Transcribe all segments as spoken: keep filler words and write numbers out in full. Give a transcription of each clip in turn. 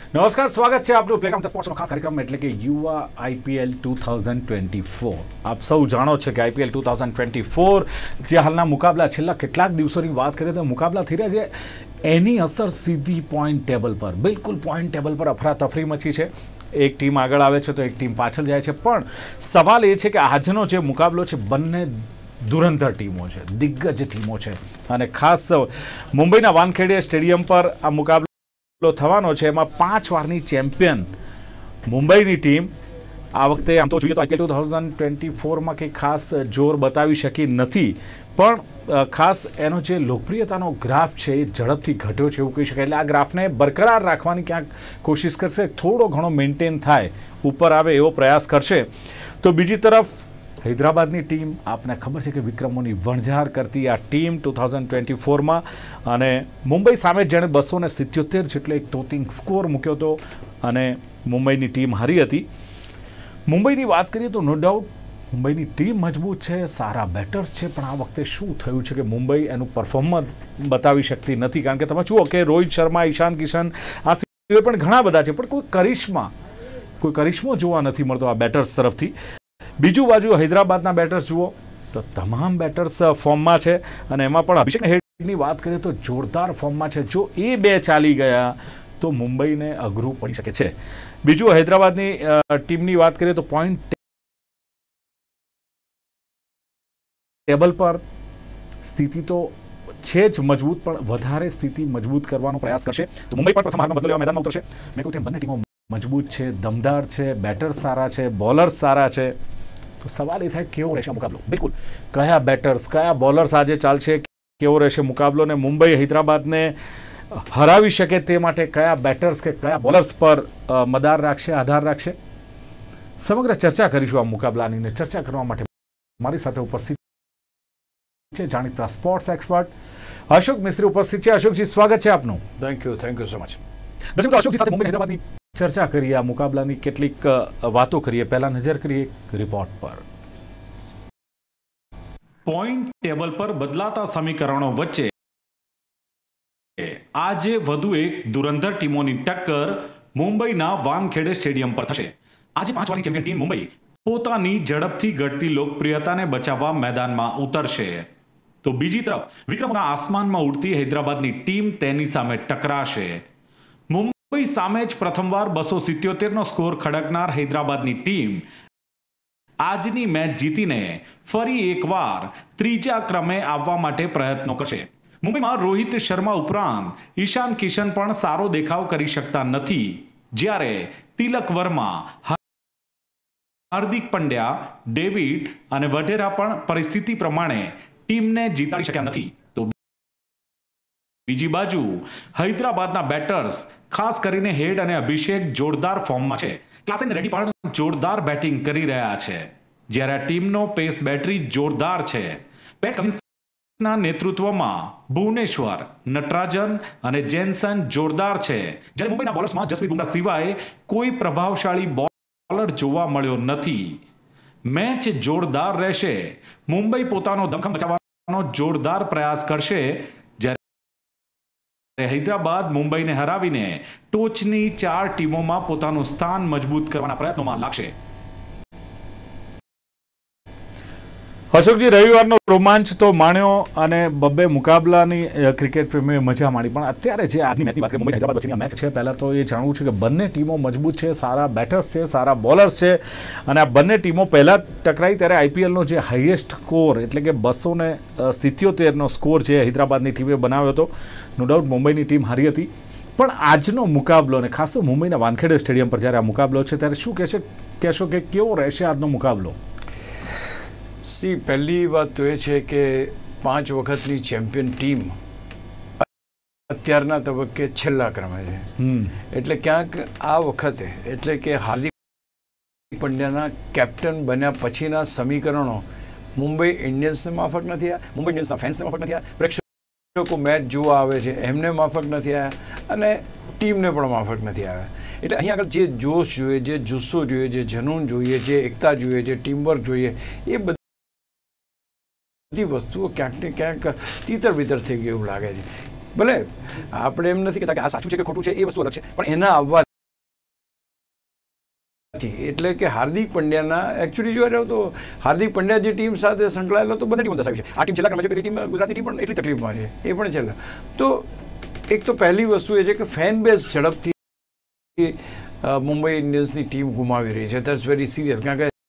નમસ્કાર, સ્વાગત છે આપનું પ્લેગ્રાઉન્ડ સ્પોર્ટ્સનો ખાસ કાર્યક્રમ એટલે કે યુવા IPL two thousand twenty four. આપ સૌ જાણો છો કે IPL two thousand twenty four જે હાલના મુકાબલા છેલ્લા કેટલાક દિવસોની વાત કરીએ તો મુકાબલા થઈ રહ્યા છે, એની અસર સીધી પોઈન્ટ ટેબલ પર, બિલકુલ પોઈન્ટ ટેબલ પર અફરાતફરી મચી છે. એક ટીમ આગળ આવે છે તો એક ટીમ પાછળ જાય છે. પણ સવાલ એ છે કે આજનો જે મુકાબલો છે બંને ધુરંધર ટીમો છે, દિગ્ગજ ટીમો છે, અને ખાસ મુંબઈના વાનખેડે સ્ટેડિયમ પર આ મુકાબલો થવાનો છે. એમાં પાંચ વારની ચેમ્પિયન મુંબઈની ટીમ આ વખતે આમ તો જોઈએ તો આઈપીએલ ટુ થાઉઝન્ડ ટ્વેન્ટી ફોરમાં કંઈ ખાસ જોર બતાવી શકી નથી, પણ ખાસ એનો જે લોકપ્રિયતાનો ગ્રાફ છે એ ઝડપથી ઘટ્યો છે એવું કહી શકાય. એટલે આ ગ્રાફને બરકરાર રાખવાની ક્યાંક કોશિશ કરશે, થોડો ઘણો મેન્ટેન થાય, ઉપર આવે એવો પ્રયાસ કરશે. તો બીજી તરફ હૈદરાબાદની ટીમ, આપને ખબર છે કે વિક્રમોની વણઝાર કરતી આ ટીમ ટુ થાઉઝન્ડ ટ્વેન્ટી ફોરમાં, અને મુંબઈ સામે જેણે બસો ને સિત્યોતેર જેટલો એક ટોપિંગ સ્કોર મૂક્યો હતો અને મુંબઈની ટીમ હારી હતી. મુંબઈની વાત કરીએ તો નો ડાઉટ મુંબઈની ટીમ મજબૂત છે, સારા બેટર્સ છે, પણ આ વખતે શું થયું છે કે મુંબઈ એનું પરફોર્મન્સ બતાવી શકતી નથી. કારણ કે તમે જુઓ કે રોહિત શર્મા, ઈશાન કિશન આ સિવાય પણ ઘણા બધા છે, પણ કોઈ કરિશ્મા કોઈ કરિશ્મો જોવા નથી મળતો આ બેટર્સ તરફથી. બીજું બાજુ હૈદરાબાદના બેટર્સ જુઓ તો તમામ બેટર્સ ફોર્મમાં છે, અને એમાં પણ અભિષેક હેડની વાત કરીએ તો જોરદાર ફોર્મમાં છે. જો એ બે ચાલી ગયા તો મુંબઈને અઘરું પડી શકે છે. બીજું હૈદરાબાદની ટીમની વાત કરીએ તો પોઈન્ટ ટેબલ પર સ્થિતિ તો છે જ મજબૂત, પણ વધારે સ્થિતિ મજબૂત કરવાનો પ્રયાસ કરશે. તો મુંબઈ પણ પ્રથમ હારમાં બદલો લેવા મેદાનમાં ઉતરશે. મેં કહ્યું તેમ બંને ટીમો મજબૂત છે, દમદાર છે, બેટર્સ સારા છે, બોલર્સ સારા છે. તો સવાલ એ થાય કેવો રહેશે મુકાબલો. બિલકુલ કયા બેટર્સ, કયા બોલર્સ આજે ચાલશે, કેવો રહેશે મુકાબલો, ને મુંબઈ હૈદરાબાદને હરાવી શકે તે માટે કયા બેટર્સ કે કયા બોલર્સ પર મદાર રાખશે, આધાર રાખશે. સમગ્ર ચર્ચા કરીશું આ મુકાબલાની. ને ચર્ચા કરવા માટે મારી સાથે ઉપસ્થિત છે જાણીતા સ્પોર્ટ્સ એક્સપર્ટ અશોક મિસ્ત્રી ઉપસ્થિત છે. અશોકજી, સ્વાગત છે આપનું. Thank you thank you so much. દર્શક મિત્રો, અશોકજી સાથે મુંબઈ હૈદરાબાદની ચર્ચા કરીએ, આ મુકાબલાની કેટલીક વાતો કરીએ. પહેલા નજર કરીએ એક રિપોર્ટ પર. પોઈન્ટ ટેબલ પર બદલાતા સમીકરણો વચ્ચે આજે વધુ એક ધુરંધર ટીમોની ટક્કર મુંબઈના વાનખેડે સ્ટેડિયમ પર થશે. આજે પાંચ વારની ચેમ્પિયન ટીમ મુંબઈ પોતાની ઝડપથી ઘટતી લોકપ્રિયતાને બચાવવા મેદાનમાં ઉતરશે. તો બીજી તરફ વિક્રમોના આસમાનમાં ઉડતી હૈદરાબાદની ટીમ તેની સામે ટકરાશે. મુંબઈ સામે જ પ્રથમવાર બસો સિત્યોતેર નો સ્કોર ખડકનાર હૈદરાબાદની ટીમ આજની મેચ જીતીને ફરી એકવાર ત્રીજા ક્રમે આવવા માટે પ્રયત્નો કરશે. મુંબઈમાં રોહિત શર્મા ઉપરાંત ઈશાન કિશન પણ સારો દેખાવ કરી શકતા નથી, જ્યારે તિલક વર્મા, હાર્દિક પંડ્યા, ડેવિડ અને વઢેરા પણ પરિસ્થિતિ પ્રમાણે ટીમને જીતાડી શક્યા નથી. તો બીજી બાજુ હૈદરાબાદના બેટર્સ, ખાસ કરીને હેડ અને અભિષેક જોરદાર ફોર્મમાં છે. ક્લાસન રેડ્ડી પણ જોરદાર બેટિંગ કરી રહ્યા છે, જ્યારે આ ટીમનો પેસ બેટરી જોરદાર છે. પેટ કમિન્સના નેતૃત્વમાં ભુવનેશ્વર, નટરાજન અને જેનસન જોરદાર છે, જ્યારે મુંબઈના બોલર્સમાં જસપ્રીત બુમરાહ સિવાય કોઈ પ્રભાવશાળી બોલર જોવા મળ્યો નથી. મેચ જોરદાર રહેશે. મુંબઈ પોતાનો દમખમ બચાવવાનો જોરદાર પ્રયાસ કરશે, જ્યારે હૈદરાબાદ મુંબઈને હરાવીને ટોચની ચાર ટીમોમાં પોતાનું સ્થાન મજબૂત કરવાના પ્રયત્નોમાં લાગશે. અશોકજી, રવિવારનો રોમાંચ તો માણ્યો અને બબ્બે મુકાબલાની ક્રિકેટ પ્રેમીઓએ મજા માણી, પણ અત્યારે જે આજની મેચની વાત કરીએ, મુંબઈ હૈદરાબાદ વચ્ચેની મેચ છે, પહેલાં તો એ જાણવું છે કે બંને ટીમો મજબૂત છે, સારા બેટર્સ છે, સારા બોલર્સ છે, અને આ બંને ટીમો પહેલાં ટકરાઈ ત્યારે આઈપીએલનો જે હાઈએસ્ટ સ્કોર એટલે કે બસો ને સિત્યોતેરનો સ્કોર જે હૈદરાબાદની ટીમે બનાવ્યો હતો, નો ડાઉટ મુંબઈની ટીમ હારી હતી. પણ આજનો મુકાબલો, અને ખાસ તો મુંબઈના વાનખેડે સ્ટેડિયમ પર જ્યારે આ મુકાબલો છે ત્યારે શું કહેશે કહેશો કે કેવો રહેશે આજનો મુકાબલો? સી, પહેલી વાત તો એ છે કે પાંચ વખતની ચેમ્પિયન ટીમ અત્યારના તબક્કે છેલ્લા ક્રમે છે. એટલે ક્યાંક આ વખતે એટલે કે હાર્દિક પંડ્યાના કેપ્ટન બન્યા પછીના સમીકરણો મુંબઈ ઇન્ડિયન્સને માફક નથી આવ્યા, મુંબઈ ઇન્ડિયન્સના ફેન્સને માફક નથી આવ્યા, પ્રેક્ષકો મેચ જોવા આવે છે એમને માફક નથી આવ્યા, અને ટીમને પણ માફક નથી આવ્યા. એટલે અહીંયા આગળ જે જોશ જોઈએ, જે જુસ્સો જોઈએ, જે જનૂન જોઈએ, જે એકતા જોઈએ, જે ટીમવર્ક જોઈએ, એ બધી બધી વસ્તુઓ ક્યાંક ને ક્યાંક તીતર બીતર થઈ ગયું એવું લાગે છે. ભલે આપણે એમ નથી કહેતા કે આ સાચું છે કે ખોટું છે, એ વસ્તુ અલગ છે, પણ એના આવવા એટલે કે હાર્દિક પંડ્યાના એકચ્યુઅલી જોવા જાવ તો હાર્દિક પંડ્યા જે ટીમ સાથે સંકળાયેલો તો બંને ટીમો દર્શાવી છે. આ ટીમ છેલ્લા ક્રમે છે, ટીમ ગુજરાતી ટીમ પણ એટલી તકલીફમાં છે, એ પણ છેલ્લા. તો એક તો પહેલી વસ્તુ એ છે કે ફેન બેઝ ઝડપથી મુંબઈ ઇન્ડિયન્સની ટીમ ગુમાવી રહી છે. That's very serious. કારણ કે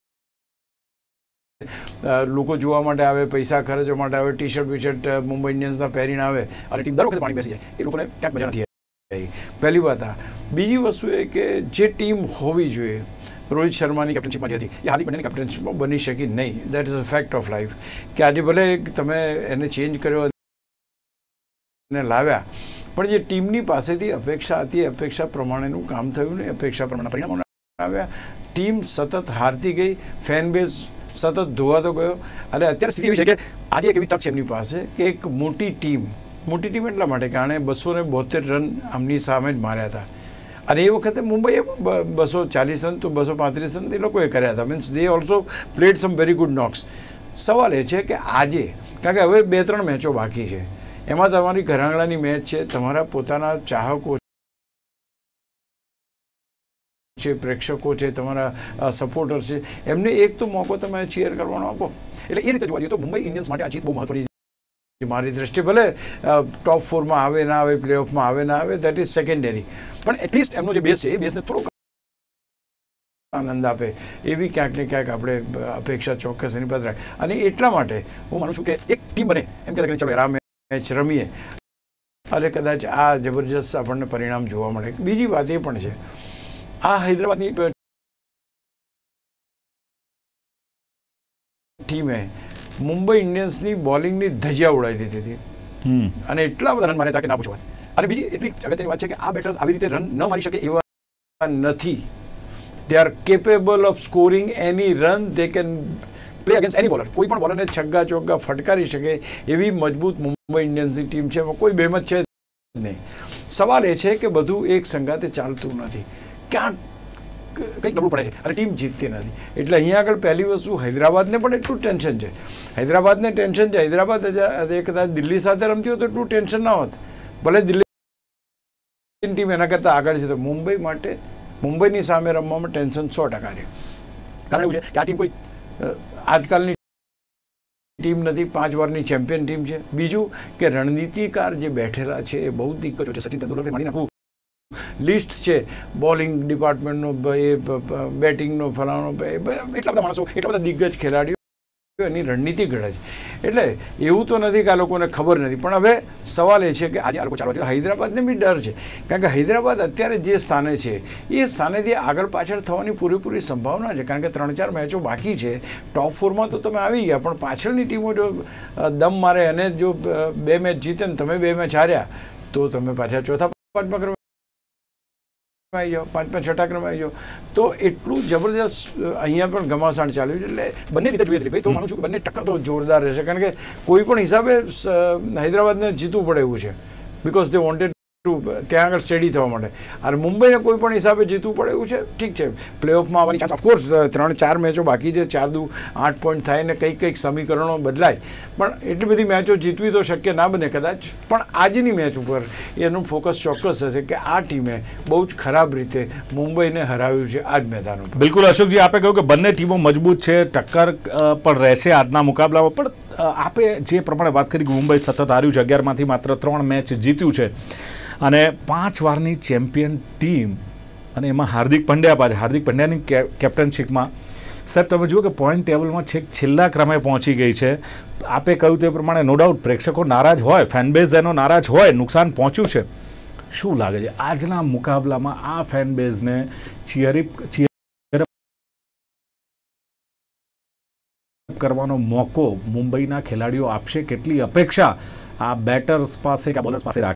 લોકો જોવા માટે આવે, પૈસા ખર્ચવા માટે આવે, T shirt V shirt Mumbai ઇન્ડિયન્સના પહેરીને આવે અને ટીમ દર વખતે પાણી બેસી જાય, એ લોકોને ક્યાંક મજા નથી આવી. પહેલી વાત આ. બીજી વસ્તુ એ કે જે ટીમ હોવી જોઈએ રોહિત શર્માની કેપ્ટનશીપમાં જે હતી એ હાર્દિક પંડ્યાની કેપ્ટનશીપમાં બની શકી નહીં. That is a fact of life કે આજે ભલે તમે એને ચેન્જ કર્યો અને લાવ્યા, પણ જે ટીમની પાસેથી અપેક્ષા હતી અપેક્ષા પ્રમાણેનું કામ થયું નહીં, અપેક્ષા પ્રમાણે પરિણામો આવ્યા. ટીમ સતત હારતી ગઈ, ફેન બેઝ સતત ધોવાતો ગયો. અને અત્યારે સ્થિતિ એવી છે કે આજે એક એવી તક છે એમની પાસે કે એક મોટી ટીમ, મોટી ટીમ એટલા માટે કે આણે બસો ને બોતેર રન આમની સામે જ માર્યા હતા. અને એ વખતે મુંબઈએ બસો ચાલીસ રન તો બસો પાંત્રીસ રન એ લોકોએ કર્યા હતા. Means they also played some very good knocks. સવાલ એ છે કે આજે, કારણ કે હવે બે ત્રણ મેચો બાકી છે, એમાં તમારી ઘરાંગણાની મેચ છે, તમારા પોતાના ચાહકો છે, પ્રેક્ષકો છે, તમારા સપોર્ટર છે, એમને એક તો મોકો તમે ચીયર કરવાનો આપો. એટલે એ રીતે જોવા જઈએ તો મુંબઈ ઇન્ડિયન્સ માટે આ જીત બહુ મહત્વની મારી દ્રષ્ટિએ. ભલે ટોપ ફોરમાં આવે ના આવે, પ્લે ઓફમાં આવે ના આવે, દેટ ઇઝ સેકન્ડરી, પણ એટલીસ્ટ એમનો જે બેઝ છે એ બેઝને થોડોક આનંદ આપે એવી ક્યાંક ને ક્યાંક આપણે અપેક્ષા ચોક્કસ એની પત્ર. અને એટલા માટે હું માનું છું કે એક ટીમ બને એમ કહેતા કે ચલો આ મેચ રમીએ અને કદાચ આ જબરજસ્ત આપણને પરિણામ જોવા મળે. બીજી વાત એ પણ છે, આ હૈદરાબાદની ટીમે મુંબઈ ઇન્ડિયન્સની બોલિંગની ધજિયા ઉડાવી દીધી હતી અને એટલા બધા રન માર્યા હતા કે ના પૂછો વાત. અને બીજી એટલી અગત્યની વાત છે કે આ બેટર્સ આવી રીતે રન ન મારી શકે એવા નથી. They are capable of scoring any run. They can play against any bowler. કોઈ પણ બોલરને છગ્ગા ચોગ્ગા ફટકારી શકે એવી મજબૂત મુંબઈ ઇન્ડિયન્સની ટીમ છે. એમાં કોઈ બેમત છે નહીં. સવાલ એ છે કે બધું એક સંગાતે ચાલતું નથી, ક્યાંક કંઈક નબળું પડે છે અને ટીમ જીતતી નથી. એટલે અહીંયા આગળ પહેલી વસ્તુ હૈદરાબાદને પણ એટલું ટેન્શન છે. હૈદરાબાદને ટેન્શન છે. હૈદરાબાદ કદાચ દિલ્હી સાથે રમતી હોય તો એટલું ટેન્શન ના હોત. ભલે દિલ્હી ટીમ એના કરતાં આગળ છે. તો મુંબઈ માટે, મુંબઈની સામે રમવામાં ટેન્શન સો ટકા છે. કારણ એવું છે કે આ ટીમ કોઈ આજકાલની ટીમ નથી, પાંચ વારની ચેમ્પિયન ટીમ છે. બીજું કે રણનીતિકાર જે બેઠેલા છે એ બહુ દિગ્ગજો છે. સચિન તેંડુલકરને માની નાખવું લિસ્ટ છે, બોલિંગ ડિપાર્ટમેન્ટનો, એ બેટિંગનો, ફલાણો, એટલા બધા માણસો, એટલા બધા દિગ્ગજ ખેલાડીઓ એની રણનીતિ ઘડે છે. એટલે એવું તો નથી કે આ લોકોને ખબર નથી, પણ હવે સવાલ એ છે કે આજે આ લોકો ચાલવા છે. હૈદરાબાદને બી ડર છે, કારણ કે હૈદરાબાદ અત્યારે જે સ્થાને છે એ સ્થાનેથી આગળ પાછળ થવાની પૂરેપૂરી સંભાવના છે. કારણ કે ત્રણ ચાર મેચો બાકી છે. ટોપ ફોરમાં તો તમે આવી ગયા, પણ પાછળની ટીમો જો દમ મારે અને જો બે મેચ જીતે ને તમે બે મેચ હાર્યા તો તમે પાછા ચોથા પાંચમા ક્રમે આવી જાઓ, પાંચમા છઠ્ઠા ક્રમે આવી જાઓ. તો એટલું જબરદસ્ત અહીંયા પણ ઘમાસાણ ચાલ્યું છે. એટલે બંને રીતે જોઈએ ભાઈ તો માનું છું કે બંને ટક્કર તો જોરદાર રહેશે. કારણ કે કોઈ પણ હિસાબે હૈદરાબાદને જીતવું પડે એવું છે, બિકોઝ દે વોન્ટેડ ટુ ત્યાં આગળ સ્ટેડી થવા માટે. અને મુંબઈને કોઈ પણ હિસાબે જીતવું પડે એવું છે. ઠીક છે, પ્લે ઓફમાં આવવાની ચાન્સ ઓફકોર્સ ત્રણ ચાર મેચો બાકી છે, ચાર દુ આઠ પોઈન્ટ થાય ને કંઈક કંઈક સમીકરણો બદલાય, પણ એટલી બધી મેચો જીતવી તો શક્ય ના બને કદાચ. પણ આજની મેચ ઉપર એનું ફોકસ ચોક્કસ હશે કે આ ટીમે બહુ જ ખરાબ રીતે મુંબઈને હરાવ્યું છે આજ મેદાન ઉપર. બિલકુલ અશોકજી, આપે કહ્યું કે બંને ટીમો મજબૂત છે, ટક્કર પણ રહેશે આજના મુકાબલામાં. પણ આપે જે પ્રમાણે વાત કરી કે મુંબઈ સતત હાર્યું છે, અગિયારમાંથી માત્ર ત્રણ મેચ જીત્યું છે અને પાંચ વારની ચેમ્પિયન ટીમ, અને એમાં હાર્દિક પંડ્યા પાછળ, હાર્દિક પંડ્યાની કેપ્ટનશીપમાં સાહેબ તમે જુઓ કે પોઈન્ટ ટેબલમાં છેક છેલ્લા ક્રમે પહોંચી ગઈ છે. આપે કહ્યું તે પ્રમાણે નો ડાઉટ પ્રેક્ષકો નારાજ હોય, ફેનબેઝ એનો નારાજ હોય, નુકસાન પહોંચ્યું છે. શું લાગે છે આજના મુકાબલામાં આ ફેનબેઝને ચીયરઅપ ચીયરઅપ કરવાનો મોકો મુંબઈના ખેલાડીઓ આપશે? કેટલી અપેક્ષા આ બેટર્સ પાસે કે બોલર્સ પાસે રાખે?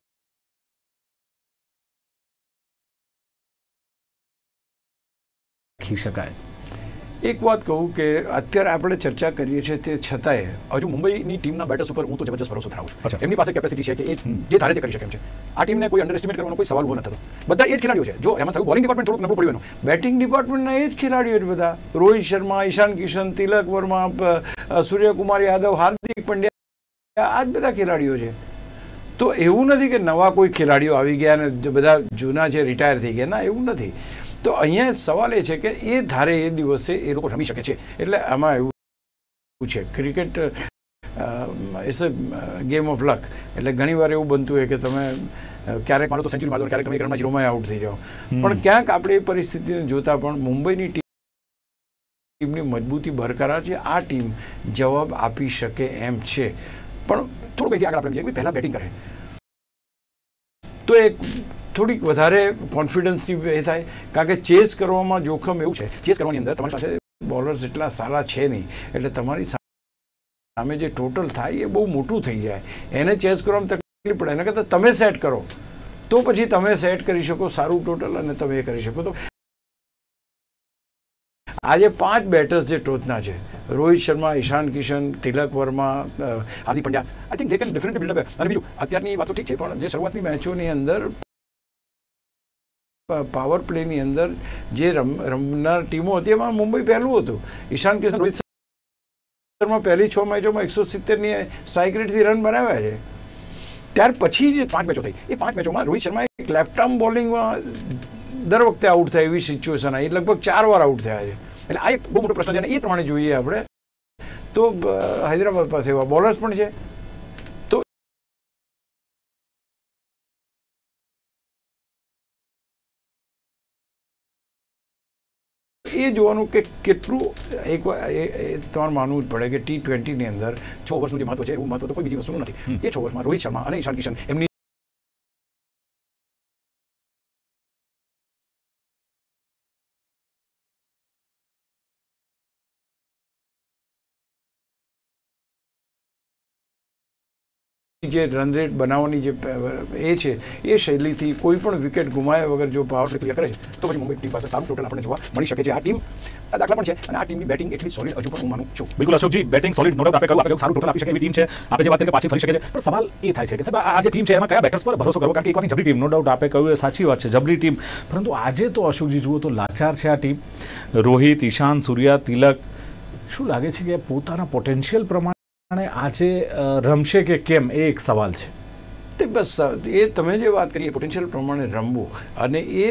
શકાય એક વાત કહું કે અત્યારે આપણે ચર્ચા કરીએ છીએ તે છતાંય હજુ મુંબઈની ટીમના બેટર્સ ઉપર હું તો જબરજસ્ત ભરોસો ધરાવું છું. એમની પાસે કેપેસિટી છે કે એ જે ધારે તે કરી શકે એમ છે. આ ટીમને કોઈ અંડર એસ્ટિમેટ કરવાનો કોઈ સવાલ ઉભો નથી થતો. બધા એ જ ખેલાડીઓ છે. જો એમાં થયું બોલિંગ ડિપાર્ટમેન્ટ થોડુંક નબળું પડ્યું એનું, બેટિંગ ડિપાર્ટમેન્ટના એ જ ખેલાડીઓ છે બધા. રોહિત શર્મા, ઈશાન કિશન, તિલક વર્મા, સૂર્યકુમાર યાદવ, હાર્દિક પંડ્યા, આ જ બધા ખેલાડીઓ છે. તો એવું નથી કે નવા કોઈ ખેલાડીઓ આવી ગયા અને બધા જૂના છે રિટાયર થઈ ગયા. ના, એવું નથી. તો અહીંયા સવાલ એ છે કે એ ધારે એ દિવસે એ લોકો રમી શકે છે. એટલે આમાં એવું છે, cricket it's a game of luck. એટલે ઘણી વાર એવું બનતું હોય કે તમે ક્યારેક મારો તો સેન્ચુરી મારો, ક્યારેક તમે એક રનમાં ઝીરોમાં આઉટ થઈ જાઓ. પણ ક્યાંક આપણે એ પરિસ્થિતિને જોતા પણ મુંબઈની ટીમની મજબૂતી બરકરાર છે. આ ટીમ જવાબ આપી શકે એમ છે. પણ થોડુંક અહીંથી આગળ આપણે જઈએ, પહેલાં બેટિંગ કરે તો એક થોડીક વધારે કોન્ફિડન્સથી એ થાય, કારણ કે ચેસ કરવામાં જોખમ એવું છે, ચેસ કરવાની અંદર તમારી પાસે બોલર્સ એટલા સારા છે નહીં, એટલે તમારી સામે જે ટોટલ થાય એ બહુ મોટું થઈ જાય. એને ચેસ કરવામાં તકલીફ પડે. એના કરતાં તમે સેટ કરો તો પછી તમે સેટ કરી શકો સારું ટોટલ અને તમે એ કરી શકો. તો આજે પાંચ બેટર્સ જે ટોચના છે, Rohit Sharma, Ishan Kishan, Tilak Varma, Hardik Pandya, I think they can different build up. અને બીજું, અત્યારની વાતો ઠીક છે, પણ જે શરૂઆતની મેચોની અંદર પાવર પ્લેની અંદર જે રમ રમનાર ટીમો હતી એમાં મુંબઈ પહેલું હતું. ઈશાન કિશન, રોહિત શર્મા પહેલી છ મેચોમાં એકસો સિત્તેરની સ્ટ્રાઇક રેટથી રન બનાવ્યા છે. ત્યાર પછી જે પાંચ મેચો થઈ, એ પાંચ મેચોમાં રોહિત શર્મા એક લેફ્ટ આર્મ બોલિંગમાં દર વખતે આઉટ થાય એવી સિચ્યુએશન આવી, લગભગ ચાર વાર આઉટ થયા છે. એટલે આ એક બહુ મોટો પ્રશ્ન છે. અને એ પ્રમાણે જોઈએ આપણે તો હૈદરાબાદ પાસે એવા બોલર્સ પણ છે. તો એ જોવાનું કે કેટલું એક તમારે માનવું જ પડે કે ટી ટ્વેન્ટીની અંદર છ ઓવર્સનું જે મહત્વ છે એવું મહત્વ તો કોઈ બીજી વસ્તુનું નથી. એ છ ઓવર્સમાં રોહિત શર્મા અને ઈશાન કિશન એમની જે રન રેટ બનાવવાની જે એ છે એ શૈલીથી કોઈ પણ વિકેટ ગુમાયા વગર જો પાવર પ્લે ક્લિયર કરે છે તો પછી મુંબઈ ટીમ પાસે સારું ટોટલ આપણને જોવા મળી શકે છે. આ ટીમ આ દાખલા પણ છે અને આ ટીમની બેટિંગ એટલી સોલિડ હજુ પણ હું માનું છું. બિલકુલ Ashokji, batting solid no doubt આપણે કહ્યું, આપણે સારું ટોટલ આપી શકે એવી ટીમ છે. આપણે જે વાત કરી પાછી ફરી શકે છે. પણ સવાલ એ થાય છે કે સાહેબ આ જે ટીમ છે એમાં કયા બેટર્સ પર ભરોસો કરવો? કારણ કે એક વારની જબરી ટીમ, નો ડાઉટ આપણે કહ્યું એ સાચી વાત છે, જબરી ટીમ. પરંતુ આજે તો અશોકજી જુઓ તો લાચાર છે આ ટીમ. રોહિત, ઈશાન, સૂર્યા, તિલક, શું લાગે છે કે પોતાના પોટેન્શિયલ પ્રમાણે આજે રમશે કે કેમ, એ એક સવાલ છે. બસ એ તમે જે વાત કરી એ પોટેન્શિયલ પ્રમાણે રમવું. અને એ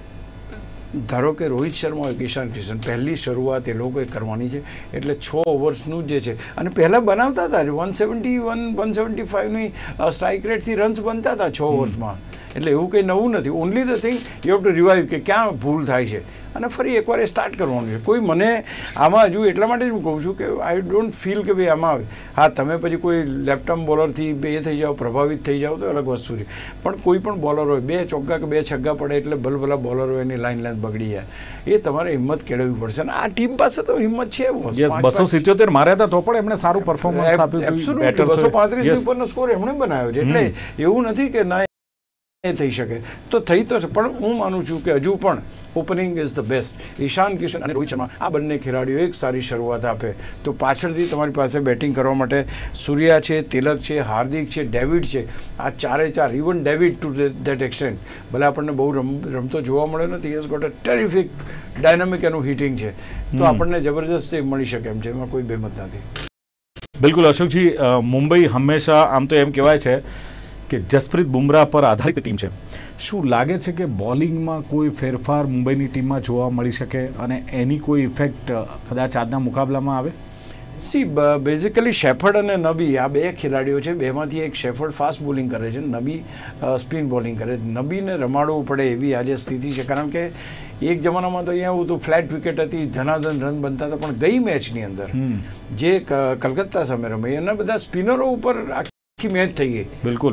ધારો કે રોહિત શર્મા હોય કે ઈશાન કિશન, પહેલી શરૂઆત એ લોકોએ કરવાની છે. એટલે છ ઓવર્સનું જે છે, અને પહેલાં બનાવતા હતા one seventy one one seventy ફાઈવની સ્ટ્રાઇક રેટથી રન્સ બનતા હતા છ ઓવર્સમાં. એટલે એવું કંઈ નવું નથી. Only the thing you have to revive કે ક્યાં ભૂલ થાય છે અને ફરી એકવાર એ સ્ટાર્ટ કરવાનું છે. કોઈ મને આમાં હજુ એટલા માટે જ હું કહું છું કે આઈ ડોન્ટ ફીલ કે ભાઈ આમાં આવે. હા, તમે પછી કોઈ લેફ્ટ આર્મ બોલરથી એ થઈ જાઓ, પ્રભાવિત થઈ જાઓ તો અલગ વસ્તુ છે. પણ કોઈ પણ બોલર હોય, બે ચોગ્ગા કે બે છગ્ગા પડે એટલે ભલભલા બોલર હોય એની લાઈન લાઈન બગડી જાય. એ તમારે હિંમત કેળવવી પડશે. અને આ ટીમ પાસે તો હિંમત છે. બસો સિત્યોતેર માર્યા હતા તો પણ એમણે સારું પરફોર્મન્સ આપ્યું. બસો પાંત્રીસ ઉપરનો સ્કોર એમણે બનાવ્યો છે. એટલે એવું નથી કે ના થઈ શકે, તો થઈ તો છે. પણ હું માનું છું કે હજુ પણ opening is the best. Ishan Kishan અને રોહિત શર્મા આ બંને ખેલાડીઓ એક સારી શરૂઆત આપે તો પાછળથી તમારી પાસે બેટિંગ કરવા માટે સૂર્યા છે, તિલક છે, હાર્દિક છે, ડેવિડ છે. આ ચારે ચાર, even David to that extent, ભલે આપણને બહુ રમ રમતો જોવા મળ્યો નથી, has got a terrific dynamic એનું હિટિંગ છે, તો આપણને જબરજસ્ત મળી શકે એમ છે, એમાં કોઈ બેમત નથી. બિલકુલ અશોકજી, મુંબઈ હંમેશા આમ તો એમ કહેવાય છે કે જસપ્રીત બુમરાહ પર આધારિત ટીમ છે. શું લાગે છે કે બોલિંગમાં કોઈ ફેરફાર મુંબઈની ટીમમાં જોવા મળી શકે અને એની કોઈ ઇફેક્ટ કદાચ આજના મુકાબલામાં આવે? સી બેઝિકલી શેફર્ડ અને નબી આ બે ખેલાડીઓ છે. બેમાંથી એક શેફર્ડ ફાસ્ટ બોલિંગ કરે છે, નબી સ્પિન બોલિંગ કરે છે. નબીને રમાડવું પડે એવી આજે સ્થિતિ છે, કારણ કે એક જમાનામાં તો અહીંયા એવું હતું, ફ્લેટ વિકેટ હતી, ધનાધન રન બનતા હતા. પણ ગઈ મેચની અંદર જે કલકત્તા સામે રમાઈ એના બધા સ્પિનરો ઉપર આખી મેચ થઈ ગઈ. બિલકુલ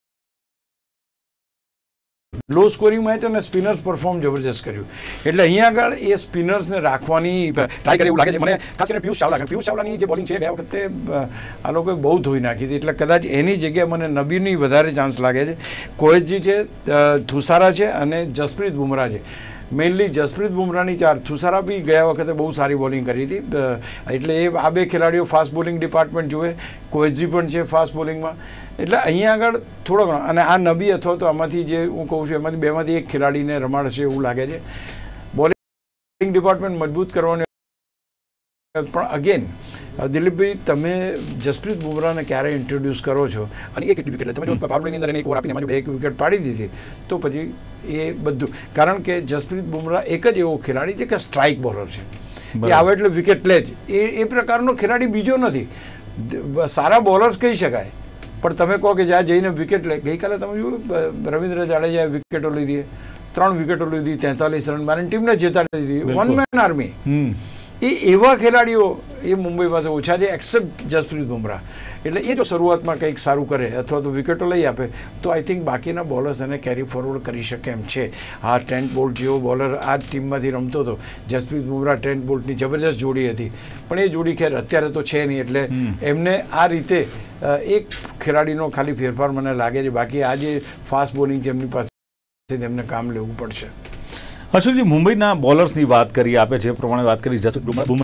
લો સ્કોરિંગ મેચ અને સ્પિનર્સ પરફોર્મ જબરજસ્ત કર્યું. એટલે અહીંયા આગળ એ સ્પિનર્સને રાખવાની ટ્રાય કરે એવું લાગે છે મને. ખાસ કરીને પિયુષ ચાવલા, પિયુષ ચાવલાની જે બોલિંગ છે ગયા વખતે આ લોકોએ બહુ ધોઈ નાખી હતી. એટલે કદાચ એની જગ્યાએ મને નબીની વધારે ચાન્સ લાગે છે. કોહેજી છે, થુસારા છે અને જસપ્રીત બુમરાહ છે. મેઇનલી જસપ્રીત બુમરાહની ચાર, થુસારા બી ગયા વખતે બહુ સારી બોલિંગ કરી હતી. એટલે એ આ બે ખેલાડીઓ ફાસ્ટ બોલિંગ ડિપાર્ટમેન્ટ જુએ. કોહેજી પણ છે ફાસ્ટ બોલિંગમાં. એટલે અહીંયા આગળ થોડો ઘણો, અને આ નબી અથવા તો આમાંથી જે હું કહું છું એમાંથી બેમાંથી એક ખેલાડીને રમાડશે એવું લાગે છે. બોલિંગ ડિપાર્ટમેન્ટ મજબૂત કરવાની, પણ અગેન દિલીપભાઈ, તમે જસપ્રીત બુમરાહને ક્યારે ઇન્ટ્રોડ્યુસ કરો છો અને એ કેટલી વિકેટ લે? તમે જો પાવર પ્લેની અંદર એને એક ઓવર આપીને એમાં એક વિકેટ પાડી દીધી તો પછી એ બધું, કારણ કે જસપ્રીત બુમરાહ એક જ એવો ખેલાડી છે કે સ્ટ્રાઇક બોલર છે, એ આવે એટલે વિકેટ લે જ. એ એ પ્રકારનો ખેલાડી બીજો નથી. સારા બોલર્સ કહી શકાય, પણ તમે કહો કે જ્યાં જઈને વિકેટ લે. ગઈકાલે તમે જોયું રવિન્દ્ર જાડેજાએ વિકેટો લીધી, ત્રણ વિકેટો લીધી, તેતાલીસ રન મારીને ટીમને જીતાડી દીધી. One man army. એ એવા ખેલાડીઓ એ મુંબઈ પાસે ઓછા છે એક્સેપ્ટ જસપ્રીત બુમરાહ. એટલે એ જો શરૂઆતમાં કંઈક સારું કરે અથવા તો વિકેટો લઈ આપે તો આઈ થિંક બાકીના બોલર્સ એને કેરી ફોરવર્ડ કરી શકે એમ છે. આ ટ્રેન્ટ બોલ્ટ જેવો બોલર આ ટીમમાંથી રમતો હતો. જસપ્રીત બુમરાહ ટ્રેન્ટ બોલ્ટની જબરજસ્ત જોડી હતી, પણ એ જોડી ખેર અત્યારે તો છે નહીં. એટલે એમને આ રીતે એક ખેલાડીનો ખાલી ફેરફાર મને લાગે છે. બાકી આ જે ફાસ્ટ બોલિંગ છે એમની પાસે એમને કામ લેવું પડશે. અશોકજી, મુંબઈના બોલર્સની વાત કરી, આપે જે પ્રમાણે વાત કરી, જસપ્રીત બુમરાહની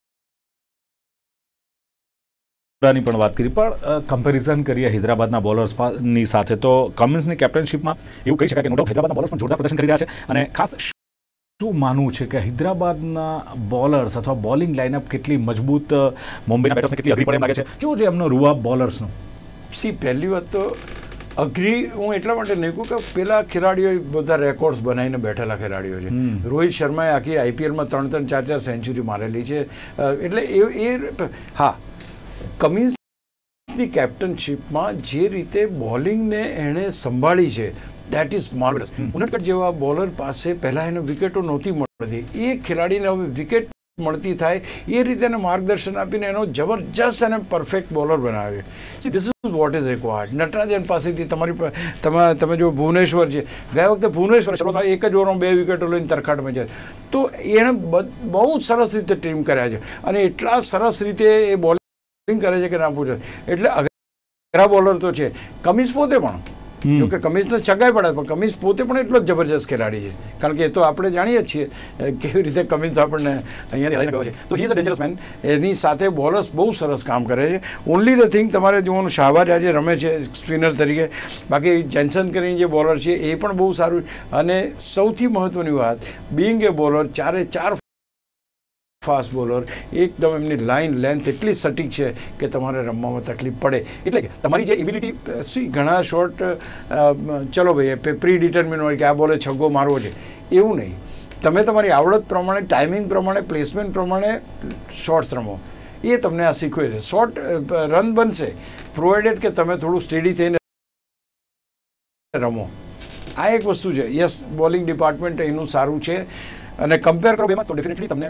પણ વાત કરી, પણ કમ્પેરિઝન કરીએ હૈદરાબાદના બોલર્સની સાથે તો કમિન્સની કેપ્ટનશીપમાં એવું કહી શકાય કે નો ડાઉટ હૈદરાબાદના બોલર્સ પણ જોરદાર પ્રદર્શન કરી રહ્યા છે. અને ખાસ શું માનવું છે કે હૈદરાબાદના બોલર્સ અથવા બોલિંગ લાઇનઅપ કેટલી મજબૂત મુંબઈના બેટર્સને કેટલી અઘરી પડે એમ લાગે છે? કેવો છે એમનો રૂઆબ બોલર્સનો? સી, પહેલી વાત તો અઘરી હું એટલા માટે નહીં કહું કે પેલા ખેલાડીઓ બધા રેકોર્ડ્સ બનાવીને બેઠેલા ખેલાડીઓ છે. રોહિત શર્માએ આખી આઈપીએલમાં ત્રણ ત્રણ ચાર ચાર સેન્ચુરી મારેલી છે. એટલે એ એ હા, કમિન્સની કેપ્ટનશીપમાં જે રીતે બોલિંગને એણે સંભાળી છે દેટ ઇઝ માર્વેલસ. ઉનડકટ જેવા બોલર પાસે પહેલાં એને વિકેટો નહોતી મળતી. એ ખેલાડીને હવે વિકેટ મળતી થાય એ રીતે એને માર્ગદર્શન આપીને એનો જબરજસ્ત અને પરફેક્ટ બોલર બનાવે. See, this is what is required. Natarajan પાસેથી તમારી તમે તમે જો ભુવનેશ્વર છે, ગયા વખતે ભુવનેશ્વર શરૂઆતમાં એક જ ઓવરમાં બે વિકેટો લઈને તરખાટમાં જાય, તો એણે બહુ સરસ રીતે ટીમ કર્યા છે અને એટલા સરસ રીતે એ બોલિંગ કરે છે કે ના પૂછે. એટલે અઘરા બોલર તો છે. કમિન્સ પોતે પણ, જો કે કમિન્સને છગાઈ પડે, પણ કમિન્સ પોતે પણ એટલો જ જબરજસ્ત ખેલાડી છે. કારણ કે એ તો આપણે જાણીએ જ છીએ કેવી રીતે કમિન્સ આપણને અહીંયાથી લઈને ગયો છે. તો he is a dangerous man. એની સાથે બોલર્સ બહુ સરસ કામ કરે છે. ઓનલી ધ થિંગ તમારે જોવાનું, શાહબાજ આજે રમે છે સ્પિનર તરીકે, બાકી જેન્સન કરીને જે બોલર છે એ પણ બહુ સારું. અને સૌથી મહત્ત્વની વાત, બિંગ એ બોલર, ચારે ચાર ફાસ્ટ બોલર, એકદમ એમની લાઇન લેન્થ એટલી સટીક છે કે તમારે રમવામાં તકલીફ પડે. એટલે કે તમારી જે એબિલિટી, શું ઘણા શોર્ટ ચલો ભાઈ પ્રી ડિટર્મિન હોય કે આ બોલે છગ્ગો મારવો છે, એવું નહીં. તમે તમારી આવડત પ્રમાણે, ટાઈમિંગ પ્રમાણે, પ્લેસમેન્ટ પ્રમાણે શોર્ટ્સ રમો. એ તમને આ શીખવે છે. શોર્ટ રન બનશે પ્રોવાઇડેડ કે તમે થોડું સ્ટેડી થઈને રમો. આ એક વસ્તુ છે. યસ, બોલિંગ ડિપાર્ટમેન્ટ એનું સારું છે અને કમ્પેર કરો બેમાં તો ડેફિનેટલી તમને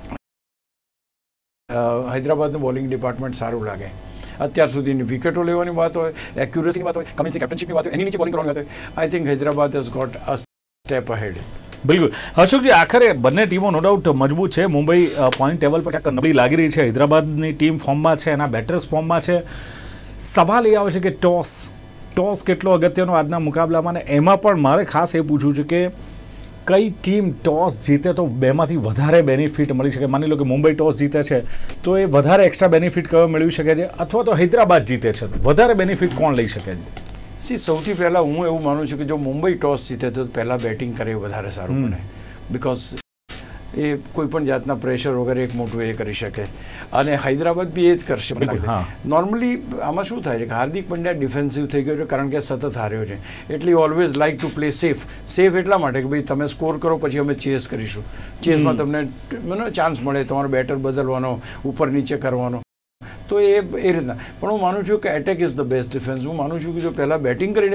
હૈદરાબાદનું બોલિંગ ડિપાર્ટમેન્ટ સારું લાગે. અત્યાર સુધીની વિકેટો લેવાની વાત હોય, એક્યુરેસીની વાત હોય, કમિન્સની કેપ્ટનશીપની વાત હોય, એની નીચે બોલિંગ કરવાની વાત હોય, I think Hyderabad has got a step ahead. બિલકુલ. અશોકજી, આખરે બંને ટીમો નો ડાઉટ મજબૂત છે. મુંબઈ પોઈન્ટ ટેબલ પર ક્યાંક નબળી લાગી રહી છે. હૈદરાબાદની ટીમ ફોર્મમાં છે, એના બેટર્સ ફોર્મમાં છે. સવાલ એ આવે છે કે ટોસ ટોસ કેટલો અગત્યનો આજના મુકાબલામાં, ને એમાં પણ મારે ખાસ એ પૂછવું છે કે કઈ ટીમ ટોસ જીતે તો બેમાંથી વધારે બેનિફિટ મળી શકે? માની લો કે મુંબઈ ટોસ જીતે છે તો એ વધારે એક્સ્ટ્રા બેનિફિટ કયો મેળવી શકે છે, અથવા તો હૈદરાબાદ જીતે છે તો વધારે બેનિફિટ કોણ લઈ શકે છે? સી, સૌથી પહેલાં હું એવું માનું છું કે જો મુંબઈ ટોસ જીતે તો પહેલાં બેટિંગ કરે એ વધારે સારું બને. બિકોઝ એ કોઈ પણ જાતના પ્રેશર વગેરે એક મોટું એ કરી શકે. અને હૈદરાબાદ બી એ જ કરશે. નોર્મલી આમાં શું થાય છે કે હાર્દિક પંડ્યા ડિફેન્સિવ થઈ ગયો છે કારણ કે સતત હાર્યો છે. એટલે always like to play safe. Safe એટલા માટે કે ભાઈ તમે સ્કોર કરો પછી અમે ચેસ કરીશું. ચેસમાં તમને ચાન્સ મળે તમારો બેટર બદલવાનો, ઉપર નીચે કરવાનો. તો એ એ રીતના. પણ હું માનું છું કે attack is the best defence. હું માનું છું કે જો પહેલાં બેટિંગ કરીને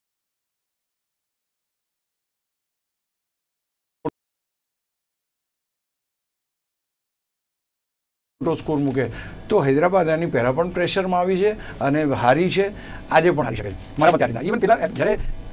સ્કોર મૂકે તો હૈદરાબાદ એની પહેલાં પણ પ્રેશરમાં આવી છે અને હારી છે, આજે પણ હારી શકે છે. મારા મતે ઇવન પેલા જ્યારે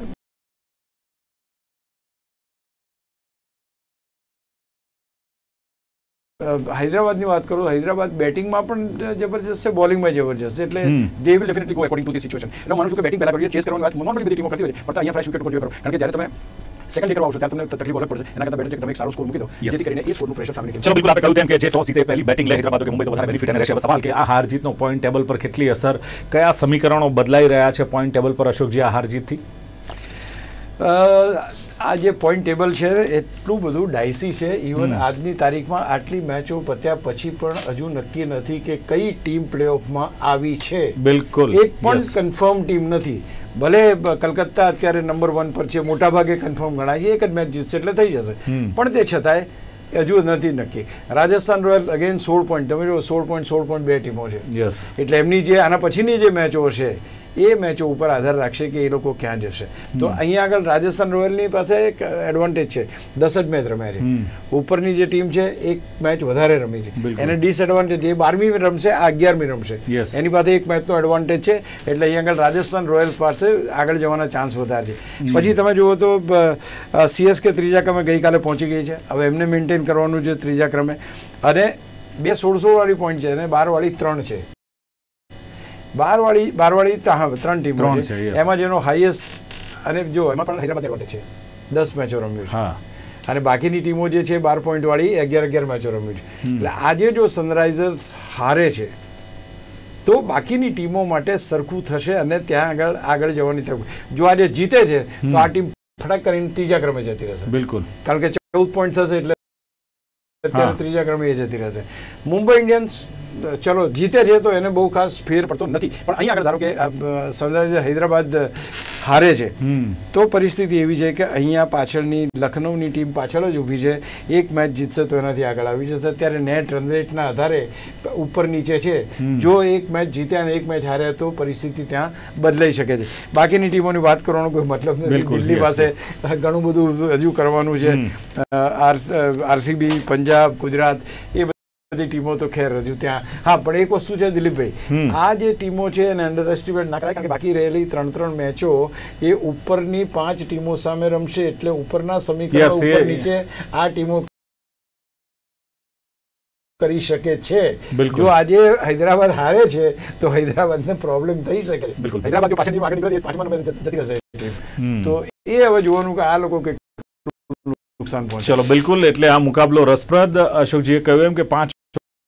હૈદરાબાદની વાત કરું, હૈદરાબાદ બેટિંગમાં પણ જબરજસ્ત છે, બોલિંગમાં જબરજસ્ત. એટલે they will definitely go according to the situation. એટલે માનું છું કે બેટિંગ પહેલા કરીએ, ચેસ કરવાની વાત નોર્મલી બધી ટીમો કરતી હોય છે, પણ અહીંયા ફ્રેશ વિકેટ પર કરો. કારણ કે જ્યારે તમે સેકન્ડ ડે કરવા આવશો ત્યારે તમને તકલીફ અલગ પડશે. એના કરતાં બેટર છે કે તમે એક સારો સ્કોર મૂકી દો, જેથી કરીને એ સ્કોરનું પ્રેશર સામે નીકળે. ચલો, બિલકુલ આપણે કહ્યું તેમ કે જે ટોસ જીતે પહેલી બેટિંગ લે હૈદરાબાદ, કે મુંબઈ તો વધારે બેનિફિટ એને રહેશે. હવે સવાલ કે આ હાર જીતનો પોઈન્ટ ટેબલ પર કેટલી અસર, કયા સમીકરણો બદલાઈ રહ્યા છે પોઈન્ટ ટેબલ પર અશોકજી આ હાર જીતથી? આ જે પોઈન્ટ ટેબલ છે એટલું બધું ડાયસી છે. ઇવન આજની તારીખમાં આટલી મેચો પત્યા પછી પણ હજુ નક્કી નથી કે કઈ ટીમ પ્લેઓફમાં આવી છે. બિલકુલ એક પણ કન્ફર્મ ટીમ નથી. ભલે કલકત્તા અત્યારે નંબર વન પર છે, મોટા ભાગે કન્ફર્મ ગણાય છે, એક જ મેચ જીતશે એટલે થઈ જશે, પણ તે છતાંય હજુ નથી નક્કી. રાજસ્થાન રોયલ્સ અગેન સોળ પોઈન્ટ, તમે જો સોળ પોઈન્ટ સોળ પોઈન્ટ બે ટીમો છે. એટલે એમની જે આના પછીની જે મેચો છે એ મેચો ઉપર આધાર રાખશે કે એ લોકો ક્યાં જશે. તો અહીંયા આગળ રાજસ્થાન રોયલની પાસે એક એડવાન્ટેજ છે, દસ જ મેચ રમ્યા છે. ઉપરની જે ટીમ છે એક મેચ વધારે રમી છે, એને ડિસએડવાન્ટેજ, એ બારમી રમશે, આ અગિયારમી રમશે, એની પાસે એક મેચનો એડવાન્ટેજ છે. એટલે અહીંયા આગળ રાજસ્થાન રોયલ્સ પાસે આગળ જવાના ચાન્સ વધારે છે. પછી તમે જુઓ તો સીએસકે ત્રીજા ક્રમે ગઈકાલે પહોંચી ગઈ છે. હવે એમને મેન્ટેન કરવાનું છે ત્રીજા ક્રમે, અને બે સોળ સોળ વાળી પોઈન્ટ છે અને બાર વાળી ત્રણ છે. બાર વાળી બાર વાળી ત્રણ ટીમો છે, એમાં જેનો હાઈએસ્ટ, અને જો એમાં પણ હૈદરાબાદ એડવાન્ટેજ છે, દસ મેચો રમ્યું છે, અને બાકીની ટીમો જે છે બાર પોઈન્ટ વાળી અગિયાર અગિયાર મેચો રમ્યું છે. એટલે આજે જો સનરાઇઝર્સ હારે છે તો બાકીની ટીમો માટે સરખું થશે અને ત્યાં આગળ આગળ જવાની તક. જો આજે જીતે છે તો આ ટીમ ફટાક કરીને ત્રીજા ક્રમે જતી રહેશે. બિલકુલ, કારણ કે ચૌદ પોઈન્ટ થશે એટલે અત્યારે ત્રીજા ક્રમે એ જતી રહેશે. મુંબઈ ઇન્ડિયન્સ ચલો જીતે છે તો એને બહુ ખાસ ફેર પડતો નથી, પણ અહીંયા આગળ ધારો કે સનરાઇઝર્સ હૈદરાબાદ હારે છે તો પરિસ્થિતિ એવી છે કે અહીંયા પાછળની લખનૌની ટીમ પાછળ જ ઊભી છે, એક મેચ જીતશે તો એનાથી આગળ આવી જશે. અત્યારે નેટ રન રેટના આધારે ઉપર નીચે છે, જો એક મેચ જીતે અને એક મેચ હારે તો પરિસ્થિતિ ત્યાં બદલાઈ શકે છે. બાકીની ટીમોની વાત કરવાનો કોઈ મતલબ નથી, દિલ્હી પાસે ઘણું બધું હજુ કરવાનું છે. આરસીબી, પંજાબ, ગુજરાત, એ બધી ટીમો તો ખેર હજુ ત્યાં. હા, પણ એક વસ્તુ છે દિલીપભાઈ, આ જે ટીમો છે એને અંડર એસ્ટિમેટ ના કરાય, કારણ કે બાકી રહેલી ત્રણ ત્રણ મેચો એ ઉપરની પાંચ ટીમો સામે રમશે, એટલે ઉપરના સમીકરણ ઉપર નીચે આ ટીમો કરી શકે છે. જો આજે હૈદરાબાદ હારે છે તો હૈદરાબાદને પ્રોબ્લેમ થઈ શકે. હૈદરાબાદ જો પાછળની આગળ નીકળે પાંચમા નંબરે જતી રહેશે ટીમ. તો એ હવે જોવાનું કે આ લોકો કેટલું નુકસાન પહોંચે. ચલો, બિલકુલ. એટલે આ મુકાબલો રસપ્રદ. અશોકજીએ કહ્યું એમ કે પાંચ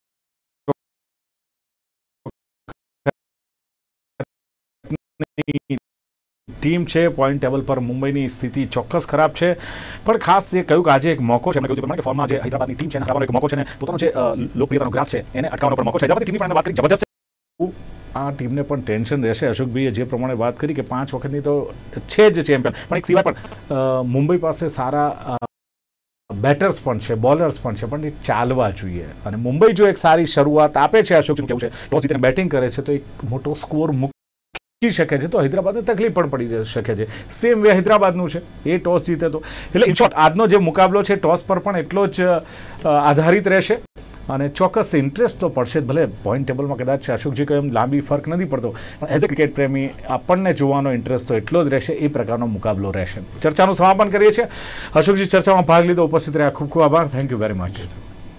ટીમ છે પોઈન્ટ ટેબલ પર. મુંબઈની સ્થિતિ ચોક્કસ ખરાબ છે, પણ ખાસ જે કહ્યું કે આજે એક મોકો છે, કે ફોર્મમાં જે હૈદરાબાદની ટીમ છે એક મોકો છે, ને પોતાનો જે લોકપ્રિયતાનો ગ્રાફ છે એને અટકાવવાનો પણ મોકો છે. હૈદરાબાદની ટીમની પણ વાત કરી જબરજસ્ત. આ ટીમને પણ ટેન્શન રહેશે. અશોકભાઈએ જે પ્રમાણે વાત કરી કે પાંચ વખતની તો છે જ ચેમ્પિયન, પણ એક સિવાય પણ મુંબઈ પાસે સારા બેટર્સ પણ છે, બોલર્સ પણ છે, પણ એ ચાલવા જોઈએ. અને મુંબઈ જો એક સારી શરૂઆત આપે છે, અશોકનું કેવું છે, ટોસ જીતીને બેટિંગ કરે છે તો એક મોટો સ્કોર મૂકી શકે છે, તો હૈદરાબાદને તકલીફ પણ પડી શકે છે. સેમ વે હૈદરાબાદનું છે, એ ટોસ જીતે તો. એટલે ઇન શોર્ટ આજનો જે મુકાબલો છે ટોસ પર પણ એટલો જ આધારિત રહેશે, અને ચોક્કસ ઇન્ટરેસ્ટ તો પડશે જ. ભલે પોઈન્ટ ટેબલમાં કદાચ અશોકજી કહ્યું એમ લાંબી ફરક નથી પડતો, પણ એઝ અ ક્રિકેટ પ્રેમી આપણને જોવાનો ઇન્ટરેસ્ટ તો એટલો જ રહેશે. એ પ્રકારનો મુકાબલો રહેશે. ચર્ચાનું સમાપન કરીએ છીએ. અશોકજી ચર્ચામાં ભાગ લીધો, ઉપસ્થિત રહ્યા, ખૂબ ખૂબ આભાર. Thank you very much.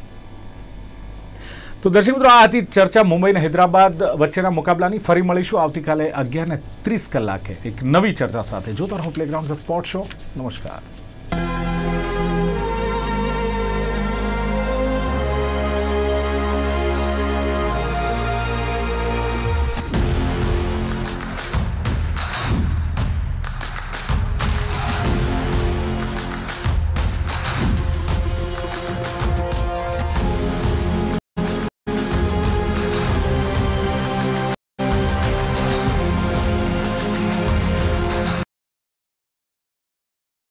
તો દર્શક મિત્રો, આ હતી ચર્ચા મુંબઈ અને હૈદરાબાદ વચ્ચેના મુકાબલાની. ફરી મળીશું આવતીકાલે અગિયાર ને ત્રીસ કલાકે એક નવી ચર્ચા સાથે. જોતા રહો પ્લેગ્રાઉન્ડ ધ સ્પોર્ટ શો. નમસ્કાર.